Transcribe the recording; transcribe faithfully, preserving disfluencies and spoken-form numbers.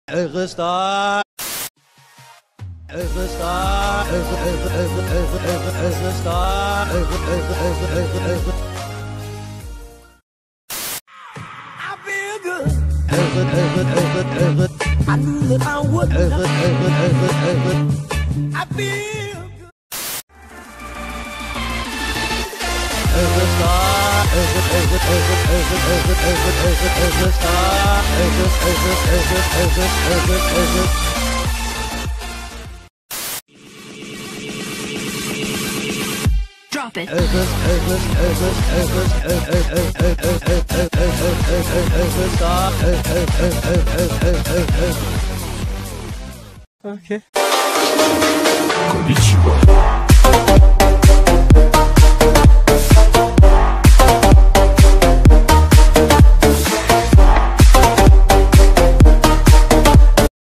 Eure Star. Eure Star. Eure, eure, eure, eure, eure, eure Star. Eure, eure, eure, eure, eure. I feel good. Eure, eure, eure, eure. I knew that I would. Eure, eure, eure, eure. I feel good. Eure Star. Eure, eure, eure, eure, eure, eure, eure, eure Star. Eure, eure, eure, eure, eure, eure. Drop it. Okay. Konnichiwa.